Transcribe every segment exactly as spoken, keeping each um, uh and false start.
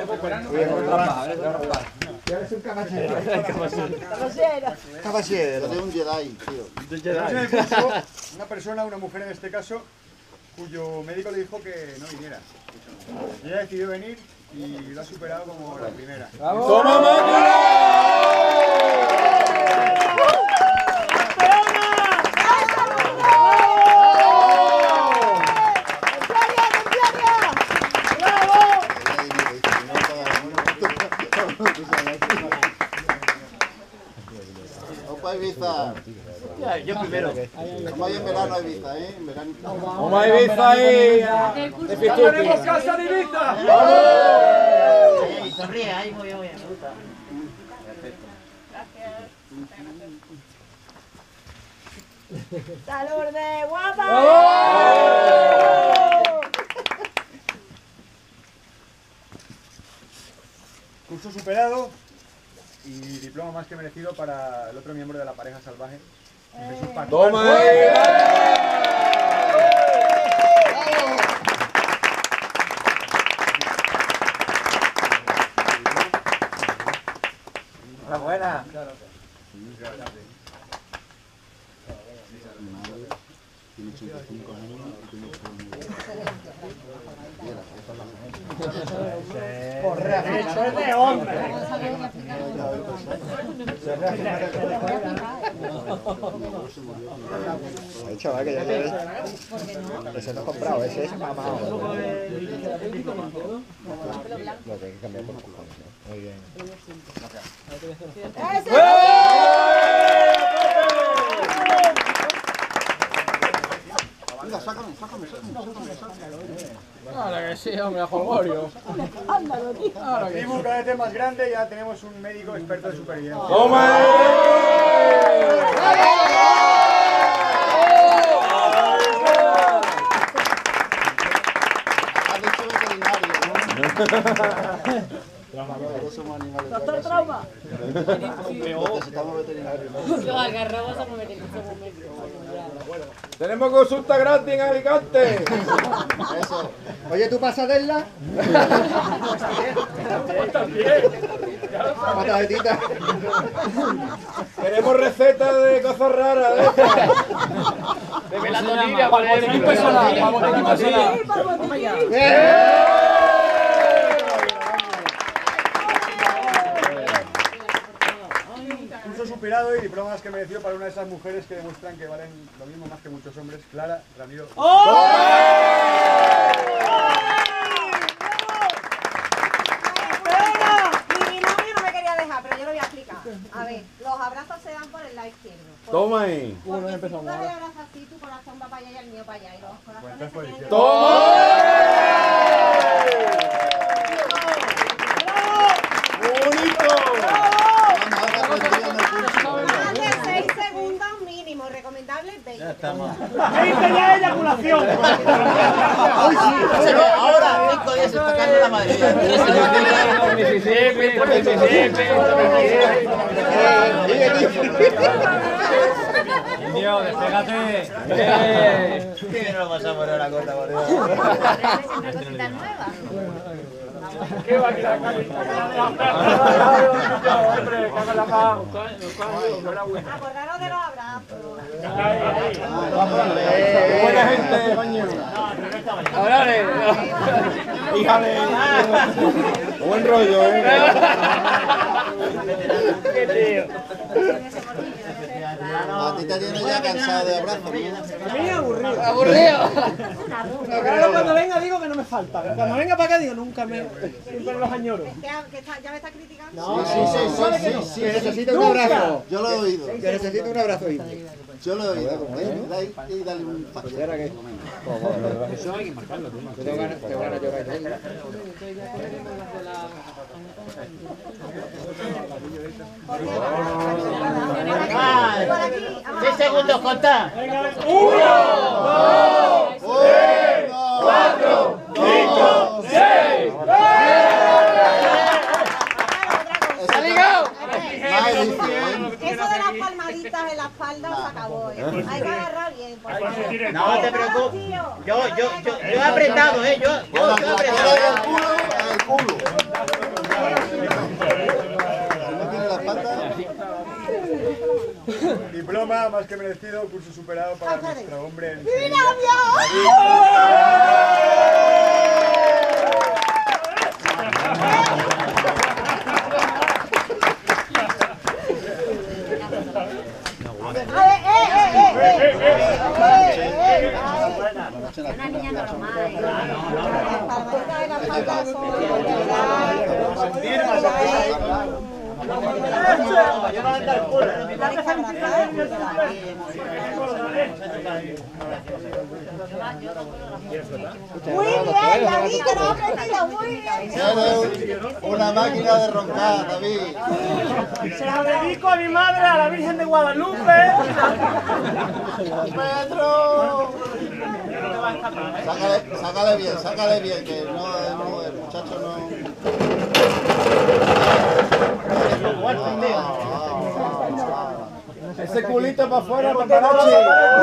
Eres un caballero. Caballero de un Jedi, tío. En el curso, una persona, una mujer en este caso, cuyo médico le dijo que no viniera. Y ella decidió venir y lo ha superado como la primera. ¡Toma máquina! Opa Ibiza. Yo primero. Como hay en verano Ibiza, ¿eh? En verano. ¡Vamos a Ibiza ahí! ¡De ¡Tenemos casa de Ibiza! Sonríe, ahí muy bien, muy bien, me gusta. ¡Salud de guapa! Curso superado y diploma más que merecido para el otro miembro de la pareja salvaje. Jesús Park. ¡Toma ahí! Enhorabuena. Tiene ochenta y cinco años y tiene Eso es de hombre. Ay, chaval, que ya sabes. Ese no he comprado, ese es mamado. Lo que hay que cambiar por culo. Muy bien. Venga, sácame, sácame, sácame, sácame. Ahora que sí, hombre, a Jolgorio. La tribu cada vez es más grande y ya tenemos un médico experto de supervivencia. ¡Toma ahí! Has dicho veterinario, ¿no? Todos somos animales. Doctor Trauma. Necesitamos veterinario, ¿no? Los algarrobos somos veterinarios. ¡Tenemos consulta gratis en Alicante! Eso. Oye, ¿tú pasas de la? Patadetita. Queremos recetas de cosas raras, de estas. De melatonina, por ejemplo. Curso superado y diploma más que merecido para una de esas mujeres que demuestran que valen lo mismo más que muchos hombres. Clara Ramiro. Mi novio no me quería dejar, pero yo lo voy a explicar. A ver, los abrazos se dan por el lado izquierdo. Toma ahí. Porque si tú das el abrazo así, tu corazón va para allá y el mío para allá. Y los corazones se tienen que... ¡Toma! ¡Bonito! Más de seis segundos mínimo, recomendable veinte. veinte ya de eyaculación. Ahora, cinco días se está cayendo la madre. Mississippi, Mississippi. Indio, despégate. Qué bien lo pasamos ahora, corta, por Dios. ¿Una cosita nueva? ¿Qué va a quedar acá? Hombre, caga la paz. Acordaros de los abrazos. Buena gente, coño. Ahora hija de... Buen rollo, eh. Qué tío. A ti te tienes ya cansado de abrazos, ¿no? A mí aburrido. Aburrido. Claro, cuando venga digo que no me falta. Cuando venga para acá digo nunca me... Siempre los añoro. ¿Que, que está, ¿Ya me está criticando? No, Sí, sí, sí, sí, sí. que necesito un abrazo. Yo lo he oído. Que necesito un abrazo, hijo. Yo lo he oído. Dale, y dale un paseo. Eso hay que marcarlo, tú. Tengo ganas de llorar. Seis segundos, conta. ¡Uno, dos, tres, cuatro, cinco, seis! ¡Ha ligado! Eso de las palmaditas en la espalda se acabó. ¿eh? Hay que agarrar bien. Por favor. No te preocupes. Yo, yo, yo, yo he apretado, eh. Yo, yo, yo he apretado. El culo, el culo. no tiene las patas. Diploma más que merecido, curso superado para nuestro hombre. En Una niña normal. Muy bien, David, te lo has aprendido muy bien. Eres una máquina de roncar, David. Se la dedico a mi madre, a la Virgen de Guadalupe. ¡Pedro! Sácale, sácale bien, sácale bien, que no, no el muchacho no... Ese culito para afuera, paparazzi.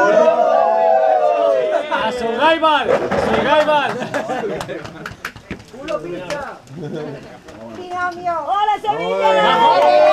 ¡A su rival! ¡Su rival! Hija mío. ¡Hola, Sevilla!